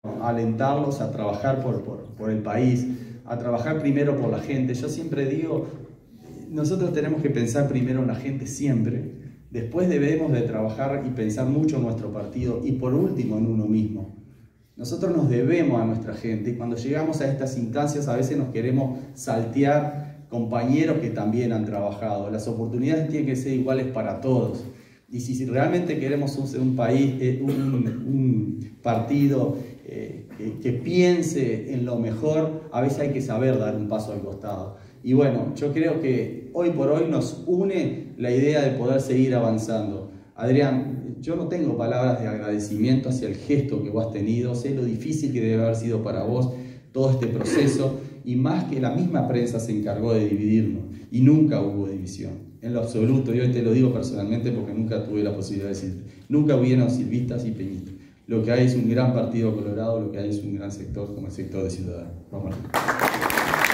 alentarlos a trabajar por el país, a trabajar primero por la gente. Yo siempre digo, nosotros tenemos que pensar primero en la gente siempre, después debemos de trabajar y pensar mucho en nuestro partido y por último en uno mismo. Nosotros nos debemos a nuestra gente y cuando llegamos a estas instancias a veces nos queremos saltear compañeros que también han trabajado. Las oportunidades tienen que ser iguales para todos. Y si realmente queremos un país, un partido que piense en lo mejor, a veces hay que saber dar un paso al costado. Y bueno, yo creo que hoy por hoy nos une la idea de poder seguir avanzando. Adrián, yo no tengo palabras de agradecimiento hacia el gesto que vos has tenido, sé lo difícil que debe haber sido para vos todo este proceso, y más que la misma prensa se encargó de dividirnos, y nunca hubo división, en lo absoluto. Yo te lo digo personalmente porque nunca tuve la posibilidad de decirte, nunca hubieron silvistas y peñistas. Lo que hay es un gran partido colorado, lo que hay es un gran sector como el sector de Ciudadanos. Vamos a ver.